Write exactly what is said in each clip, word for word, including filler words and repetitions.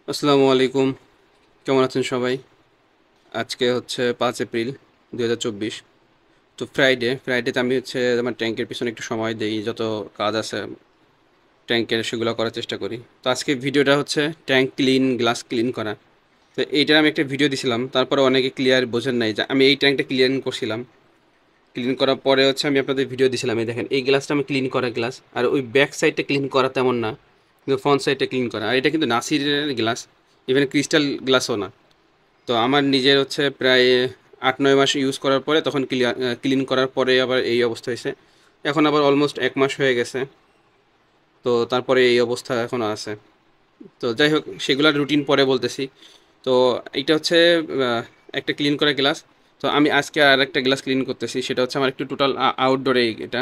আসসালামু আলাইকুম। কেমন আছেন সবাই? আজকে হচ্ছে পাঁচ এপ্রিল দুই হাজার চব্বিশ। তো ফ্রাইডে ফ্রাইডেতে আমি হচ্ছে আমার ট্যাঙ্কের পিছনে একটু সময় দেই, যত কাজ আছে ট্যাঙ্কের সেগুলো করার চেষ্টা করি। তো আজকে ভিডিওটা হচ্ছে ট্যাঙ্ক ক্লিন, গ্লাস ক্লিন করা। তো এইটার আমি একটা ভিডিও দিছিলাম, তারপরে অনেকে ক্লিয়ার বোঝেন নাই যে আমি এই ট্যাঙ্কটা ক্লিন করছিলাম। ক্লিন করার পরে হচ্ছে আমি আপনাদের ভিডিও দিছিলাম, এই দেখেন এই গ্লাসটা আমি ক্লিন করা গ্লাস, আর ওই ব্যাক সাইডটা ক্লিন করা তেমন না, কিন্তু ফ্রন্ট সাইডটা ক্লিন করা। আর এটা কিন্তু নাসিরের গ্লাস, ইভেন ক্রিস্টাল গ্লাসও না। তো আমার নিজের হচ্ছে প্রায় আট নয় মাস ইউজ করার পরে তখন ক্লিয়ার ক্লিন করার পরে আবার এই অবস্থা হয়েছে। এখন আবার অলমোস্ট এক মাস হয়ে গেছে, তো তারপরে এই অবস্থা এখনও আছে। তো যাই হোক, সেগুলোর রুটিন পরে বলতেছি। তো এইটা হচ্ছে আহ, একটা ক্লিন করা গ্লাস। তো আমি আজকে আর একটা গ্লাস ক্লিন করতেছি, সেটা হচ্ছে আমার একটু টোটাল আউটডোরে এটা।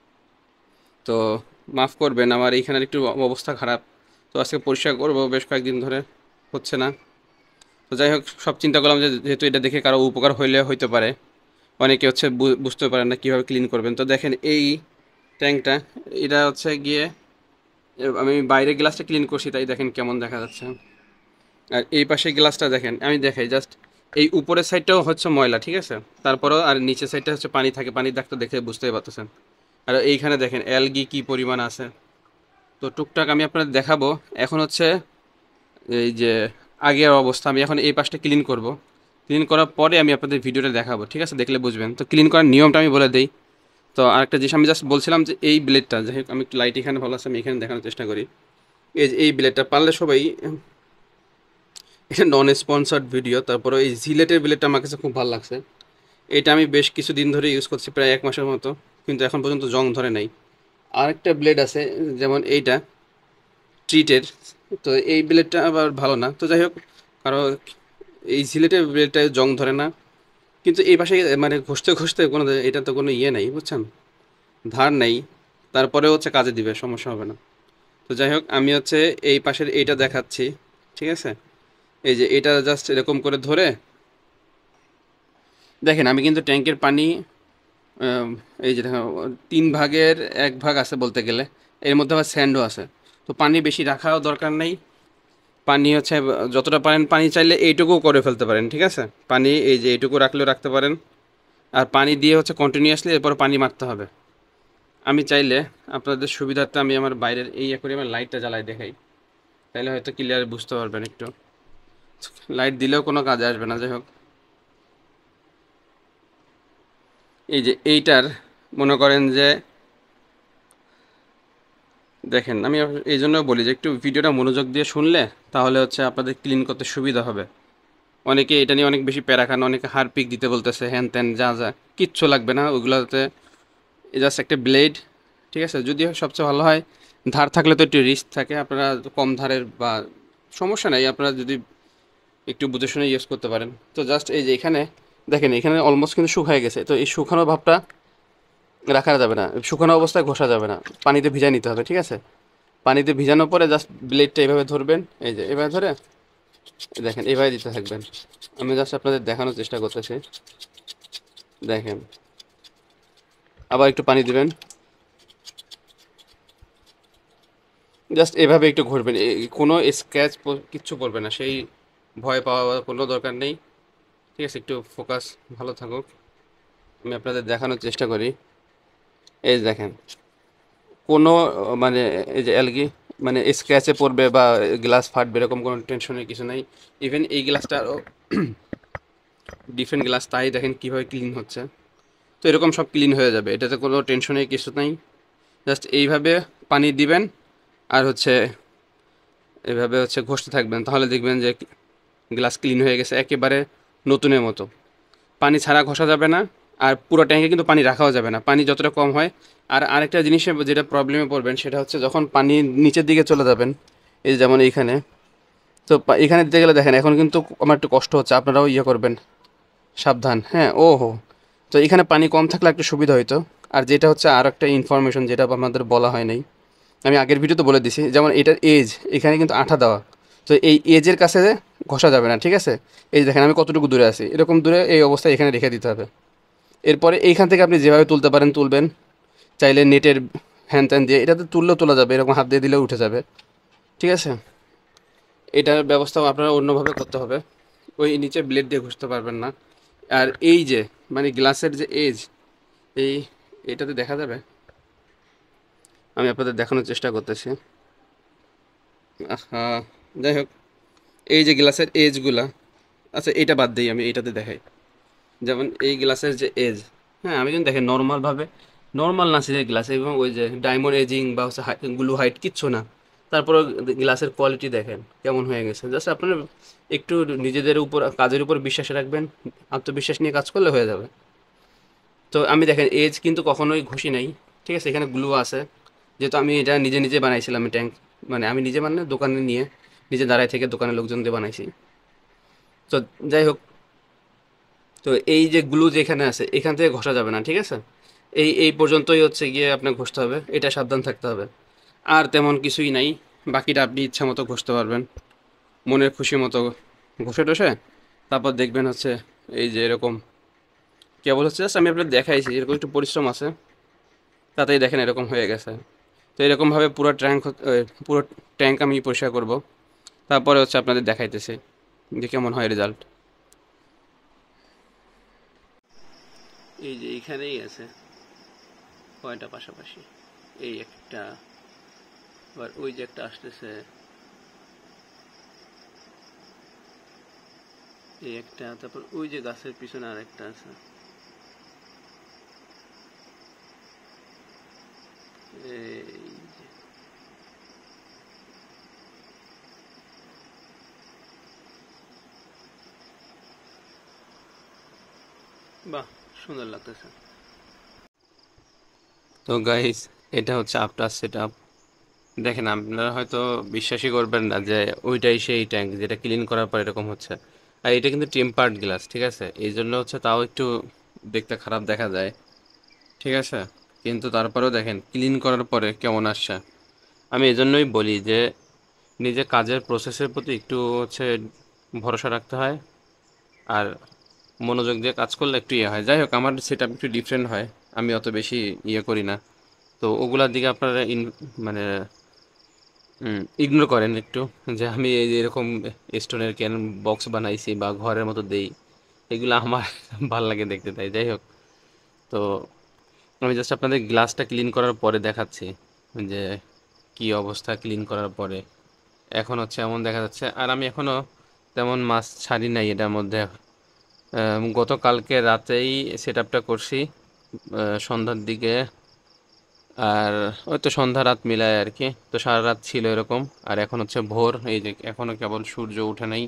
তো মাফ করবেন, আমার এইখানের একটু অবস্থা খারাপ। তো আজকে পরিষ্কার করবো, বেশ কয়েকদিন ধরে হচ্ছে না। তো যাই হোক, সব চিন্তা করলাম যে যেহেতু এটা দেখে কারো উপকার হইলে হইতে পারে, অনেকে হচ্ছে বু- বুঝতে পারেন না কীভাবে ক্লিন করবেন। তো দেখেন এই ট্যাঙ্কটা, এটা হচ্ছে গিয়ে এ, আমি বাইরের গ্লাসটা ক্লিন করছি, তাই দেখেন কেমন দেখা যাচ্ছে। আর এই পাশে গ্লাসটা দেখেন, আমি দেখাই জাস্ট। এই উপরের সাইডটাও হচ্ছে ময়লা, ঠিক আছে। তারপরেও আর নিচের সাইডটা হচ্ছে পানি থাকে, পানির দাগটা দেখে বুঝতেই পারতেছেন। আর এইখানে দেখেন অ্যালগি কি পরিমাণ আছে। তো টুকটাক আমি আপনাদের দেখাবো। এখন হচ্ছে এই যে আগের অবস্থা, আমি এখন এই পাশটা ক্লিন করব। ক্লিন করার পরে আমি আপনাদের ভিডিওটা দেখাবো, ঠিক আছে, দেখলে বুঝবেন। তো ক্লিন করার নিয়মটা আমি বলে দিই। তো আরেকটা জিনিস আমি জাস্ট বলছিলাম যে এই ব্লেডটা, যাই হোক আমি একটু লাইট এখানে ভালো আছে, আমি এখানে দেখানোর চেষ্টা করি। এই যে এই ব্লেডটা পারলে সবাই, এটা নন স্পন্সার্ড ভিডিও, তারপরে এই জিলেটের ব্লেডটা আমার কাছে খুব ভালো লাগছে। এটা আমি বেশ কিছুদিন ধরে ইউজ করছি, প্রায় এক মাসের মতো, কিন্তু এখন পর্যন্ত জং ধরে নাই। আরেকটা ব্লেড আছে, যেমন এইটা ট্রিটের। তো এই ব্লেডটা আবার ভালো না, তো যাই হোক, কারো এই সিলেটের ব্লেডটায় জং ধরে না। কিন্তু এই পাশে মানে ঘষতে ঘষতে কোনো, এটা তো কোনো ইয়ে নাই, বুঝছেন, ধার নাই। তারপরে হচ্ছে কাজে দিবে, সমস্যা হবে না। তো যাই হোক, আমি হচ্ছে এই পাশের এইটা দেখাচ্ছি, ঠিক আছে। এই যে এটা জাস্ট এরকম করে ধরে দেখেন, আমি কিন্তু ট্যাঙ্কের পানি আম, এই যে দেখেন, তিন ভাগের এক ভাগ আছে বলতে গেলে। এর মধ্যে আবার স্যান্ডও আছে। তো পানি বেশি রাখাও দরকার নেই। পানি হচ্ছে যতটা পারেন, পানি চাইলে এইটুকু করে ফেলতে পারেন, ঠিক আছে। পানি এই যে এইটুকু রাখলেও রাখতে পারেন। আর পানি দিয়ে হচ্ছে কন্টিনিউয়াসলি এরপর পানি মারতে হবে। আমি চাইলে আপনাদের সুবিধার্থে আমি আমার বাইরের এই অ্যাকোয়ারিয়ামের লাইটটা জ্বালাই দেখাই, তাহলে হয়তো ক্লিয়ার বুঝতে পারবেন একটু। লাইট দিলেও কোনো কাজে আসবে না, যাই হোক। এই যে এইটার, মনে করেন যে দেখেন, আমি আপ- এই জন্য বলি যে একটু ভিডিওটা মনোযোগ দিয়ে শুনলে তাহলে হচ্ছে আপনাদের ক্লিন করতে সুবিধা হবে। অনেকে এটা নিয়ে অনেক বেশি প্যারা খান, অনেকে হারপিক দিতে বলতেছে, হ্যান ত্যান যা যা, কিচ্ছু লাগবে না ওইগুলোতে। জাস্ট একটা ব্লেড, ঠিক আছে। যদিও সবচেয়ে ভালো হয়, ধার থাকলে তো একটু রিস্ক থাকে, আপনারা কম ধারের বা সমস্যা নাই, আপনারা যদি একটু বুঝে শুনে ইউজ করতে পারেন। তো জাস্ট এই যে এখানে দেখেন, এখানে অলমোস্ট কিন্তু শুকায় গেছে। তো এই শুকানো ভাবটা রাখা যাবে না, শুকানো অবস্থায় ঘষা যাবে না, পানিতে ভিজায় নিতে হবে, ঠিক আছে। পানিতে ভিজানোর পরে জাস্ট ব্লেডটা এভাবে ধরবেন, এই যে এভাবে ধরে দেখেন এভাবে দিতে থাকবেন। আমি জাস্ট আপনাদের দেখানোর চেষ্টা করতেছি, দেখেন। আবার একটু পানি দিবেন, জাস্ট এভাবে একটু ঘুরবেন, কোনো স্ক্র্যাচ কিচ্ছু পড়বে না, সেই ভয় পাওয়ার কোনো দরকার নেই, ঠিক আছে। একটু ফোকাস ভালো থাকুক, আমি আপনাদের দেখানোর চেষ্টা করি। এই যে দেখেন, কোনো আহ, মানে এই যে অ্যালগি মানে স্ক্র্যাচে পড়বে বা গ্লাস ফাটবে এরকম কোনো টেনশনের কিছু নাই। ইভেন এই গ্লাসটা আরও ডিফারেন্ট গ্লাস, তাই দেখেন কীভাবে ক্লিন হচ্ছে। তো এরকম সব ক্লিন হয়ে যাবে, এটাতে কোনো টেনশনের কিছু নাই। জাস্ট এইভাবে পানি দিবেন, আর হচ্ছে এভাবে হচ্ছে ঘষতে থাকবেন, তাহলে দেখবেন যে গ্লাস ক্লিন হয়ে গেছে একেবারে নতুনের মতো। পানি ছাড়া ঘষা যাবে না, আর পুরো ট্যাঙ্কে কিন্তু পানি রাখাও যাবে না, পানি যতটা কম হয়। আর আরেকটা জিনিসে যেটা প্রবলেমে পড়বেন সেটা হচ্ছে যখন পানি নিচের দিকে চলে যাবেন, এই যে যেমন এইখানে। তো পা- এখানে দিতে গেলে দেখেন এখন কিন্তু আমার একটু কষ্ট হচ্ছে, আপনারাও ইয়ে করবেন, সাবধান, হ্যাঁ। ও হো, তো এখানে পানি কম থাকলে একটু সুবিধা হইতো। আর যেটা হচ্ছে আর একটা ইনফরমেশন যেটা আমাদের বলা হয় নাই, আমি আগের ভিডিওতে বলে দিছি, যেমন এটার এজ এখানে কিন্তু আঠা দেওয়া। তো এই এজের কাছে ঘষা যাবে না, ঠিক আছে। এই দেখেন আমি কতটুকু দূরে আছি, এরকম দূরে এই অবস্থায় এখানে রেখে দিতে হবে। এরপরে এইখান থেকে আপনি যেভাবে তুলতে পারেন তুলবেন, চাইলে নেটের হ্যান ত্যান দিয়ে এটাতে তুললেও তোলা যাবে, এরকম হাত দিয়ে দিলেও উঠে যাবে, ঠিক আছে। এটার ব্যবস্থাও আপনারা অন্যভাবে করতে হবে। ওই নিচে ব্লেড দিয়ে ঘষতে পারবেন না। আর এই যে মানে গ্লাসের যে এজ, এই এটাতে দেখা যাবে, আমি আপনাদের দেখানোর চেষ্টা করতেছি। আহা, যাই হোক, এই যে গ্লাসের এজগুলা, আচ্ছা এটা বাদ দিই, আমি এইটাতে দেখাই। যেমন এই গ্লাসের যে এজ, হ্যাঁ আমি কিন্তু দেখেন নর্মালভাবে, নর্মাল নাসিলের গ্লাস এবং ওই যে ডায়মন্ড এজিং বা হচ্ছে গ্লু হাইট কিচ্ছু না, তারপরে গ্লাসের কোয়ালিটি দেখেন কেমন হয়ে গেছে। জাস্ট আপনারা একটু নিজেদের উপর, কাজের উপর বিশ্বাস রাখবেন, আত্মবিশ্বাস নিয়ে কাজ করলে হয়ে যাবে। তো আমি দেখেন এজ কিন্তু কখনোই ঘষি নাই, ঠিক আছে, এখানে গ্লু আছে, যেহেতু আমি এটা নিজে নিজে বানাইছিলাম ট্যাঙ্ক, মানে আমি নিজে মানে দোকানে নিয়ে নিজে দাঁড়ায় থেকে দোকানের লোকজন দিয়ে বানাইছি। তো যাই হোক, তো এই যে গ্লু যেখানে আছে এখান থেকে ঘষা যাবে না, ঠিক আছে, এই এই পর্যন্তই হচ্ছে গিয়ে আপনার ঘষতে হবে, এটা সাবধান থাকতে হবে। আর তেমন কিছুই নাই, বাকিটা আপনি ইচ্ছা মতো ঘষতে পারবেন, মনের খুশি মতো ঘষে টষে তারপর দেখবেন হচ্ছে এই যে এরকম, কেবল হচ্ছে জাস্ট আমি আপনার দেখাইছি, এরকম একটু পরিশ্রম আছে, তাতেই দেখেন এরকম হয়ে গেছে। তো এরকমভাবে পুরো ট্যাঙ্ক, পুরো ট্যাঙ্ক আমি পরিষ্কার করব, তারপরে হচ্ছে আপনাদের দেখাইতেছে যে কেমন হয় রেজাল্ট। এই যে এইখানেই আছে কয়টা পাশাপাশি, এই একটা, আবার ওই যে একটা আসতেছে, এই একটা, তারপর ওই যে গাছের পিছনে আর একটা আছে, এই যে, বাহ, সুন্দর লাগতেছে। তো গাইস, এটা হচ্ছে আফটার সেট আপ। দেখেন আপনারা হয়তো বিশ্বাসই করবেন না যে ওইটাই সেই ট্যাঙ্ক যেটা ক্লিন করার পর এরকম হচ্ছে। আর এটা কিন্তু টেম্পার্ড গ্লাস, ঠিক আছে, এই জন্য হচ্ছে তাও একটু দেখতে খারাপ দেখা যায়, ঠিক আছে, কিন্তু তারপরেও দেখেন ক্লিন করার পরে কেমন আসছে। আমি এজন্যই বলি যে নিজে কাজের প্রসেসের প্রতি একটু হচ্ছে ভরসা রাখতে হয়, আর মনোযোগ দিয়ে কাজ করলে একটু ইয়ে হয়। যাই হোক, আমার সেটা একটু ডিফারেন্ট হয়, আমি অত বেশি ইয়ে করি না। তো ওগুলার দিকে আপনারা ইন মানে ইগনোর করেন একটু, যে আমি এই যে এরকম স্টোনের ক্যান বক্স বানাইছি বা ঘরের মতো দেই, এগুলো আমার ভাল লাগে দেখতে, তাই যাই হোক। তো আমি জাস্ট আপনাদের গ্লাসটা ক্লিন করার পরে দেখাচ্ছি যে কি অবস্থা ক্লিন করার পরে। এখন হচ্ছে এমন দেখা যাচ্ছে, আর আমি এখনও তেমন মাছ ছাড়ি নাই এটার মধ্যে। আম, গতকালকে রাতেই সেট আপটা করছি, আহ, সন্ধ্যার দিকে, আর ওই তো সন্ধ্যা রাত মিলায় আর কি, তো সারা রাত ছিল এরকম। আর এখন হচ্ছে ভোর, এই যে এখনো কেবল সূর্য উঠে নাই।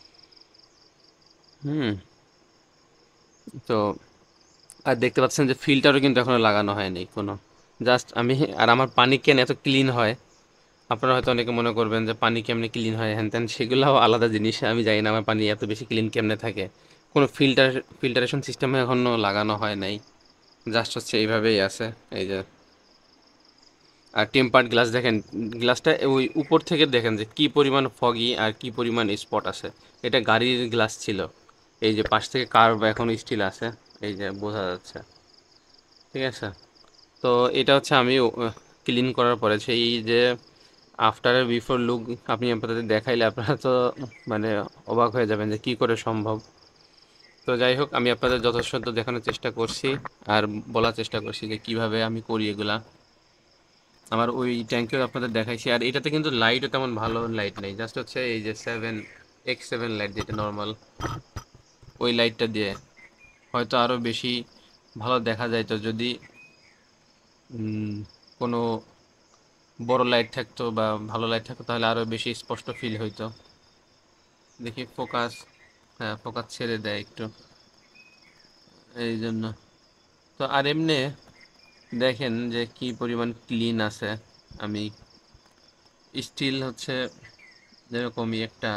হুম। তো আর দেখতে পাচ্ছেন যে ফিল্টারও কিন্তু এখনো লাগানো হয়নি কোনো, জাস্ট আমি, আর আমার পানি কেন এত ক্লিন হয়, আপনারা হয়তো অনেকে মনে করবেন যে পানি কেমনে ক্লিন হয় হ্যান ত্যান, সেগুলোও আলাদা জিনিস, আমি জানি না আমার পানি এত বেশি ক্লিন কেমনে থাকে। কোনো ফিল্টার ফিল্টারেশন সিস্টেমে এখনো লাগানো হয় নাই, জাস্ট হচ্ছে এইভাবেই আছে, এই যে। আর টেম্পার্ড গ্লাস দেখেন, গ্লাসটা ওই উপর থেকে দেখেন যে কি পরিমাণ ফগি আর কি পরিমাণ স্পট আছে। এটা গাড়ির গ্লাস ছিল, এই যে পাশ থেকে কার্ভ এখন স্টিল আছে, এই যে বোঝা যাচ্ছে, ঠিক আছে। তো এটা হচ্ছে আমি ক্লিন করার পরে সেই যে আফটার বিফোর লুক আপনি আপনাদের দেখাইলে আপনারা তো মানে অবাক হয়ে যাবেন যে কি করে সম্ভব। তো যাই হোক, আমি আপনাদের যথাসাধ্য দেখানোর চেষ্টা করছি আর বলার চেষ্টা করছি যে কিভাবে আমি করি এগুলা। আমার ওই ট্যাঙ্কেও আপনাদের দেখাইছি, আর এটাতে কিন্তু লাইটও তেমন ভালো লাইট নেই, জাস্ট হচ্ছে এই যে সেভেন এক্স সেভেন লাইট যেটা নর্মাল, ওই লাইটটা দিয়ে হয়তো আরও বেশি ভালো দেখা যাইতো যদি উম, কোনো বড় লাইট থাকতো বা ভালো লাইট থাকতো, তাহলে আরও বেশি স্পষ্ট ফিল হইতো। দেখি ফোকাস, হ্যাঁ ফোকাস ছেড়ে দেয় একটু, এই জন্য। তো আর এমনি দেখেন যে কি পরিমাণ ক্লিন আছে। আমি স্টিল হচ্ছে যেরকমই একটা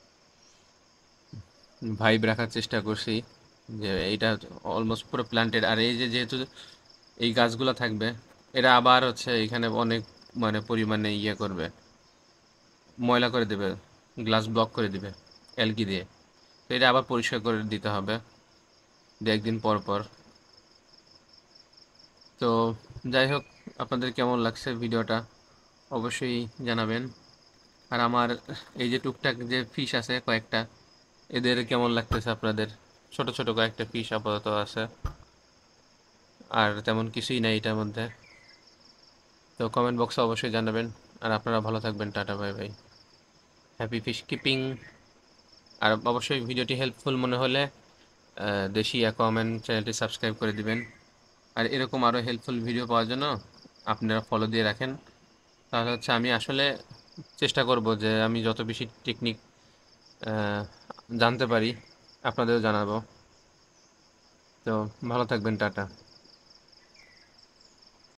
ভাইব রাখার চেষ্টা করছি, যে এইটা অলমোস্ট পুরো প্ল্যান্টেড। আর এই যে যেহেতু এই গাছগুলো থাকবে, এরা আবার হচ্ছে এখানে অনেক মানে পরিমাণে ইয়ে করবে, ময়লা করে দেবে, গ্লাস ব্লক করে দিবে অ্যালগি দিয়ে। তো এটা আবার পরিষ্কার করে দিতে হবে দু একদিন পর পর। তো যাই হোক, আপনাদের কেমন লাগছে ভিডিওটা অবশ্যই জানাবেন। আর আমার এই যে টুকটাক যে ফিশ আছে কয়েকটা, এদের কেমন লাগতেছে আপনাদের? ছোট ছোট কয়েকটা ফিশ আপাতত আছে, আর তেমন কিছুই নাই এটার মধ্যে। তো কমেন্ট বক্সে অবশ্যই জানাবেন। আর আপনারা ভালো থাকবেন। Tata, bye bye. Happy fish keeping. আর অবশ্যই ভিডিওটি হেল্পফুল মনে হলে আহ, দেশি অ্যাকোয়াম্যান চ্যানেলটি সাবস্ক্রাইব করে দিবেন। আর এরকম আরও হেল্পফুল ভিডিও পাওয়ার জন্য আপনারা ফলো দিয়ে রাখেন। তাহলে হচ্ছে আমি আসলে চেষ্টা করব যে আমি যত বেশি টেকনিক জানতে পারি আপনাদেরও জানাবো। তো ভালো থাকবেন। টাটা।